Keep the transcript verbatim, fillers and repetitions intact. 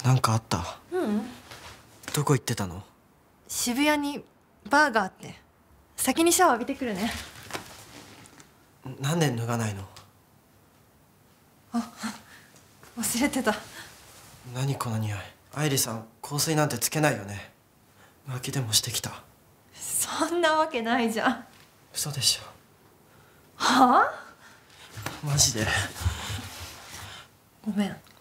なんかあった？ ううん。 どこ行ってたの？ 渋谷にバーがあって先にシャワー浴びてくるね。 なんで脱がないの？ あ、忘れてた。 何この匂い。愛理さん香水なんてつけないよね。浮気でもしてきた？ そんなわけないじゃん。 嘘でしょ。 はあ？ マジで。 ごめん。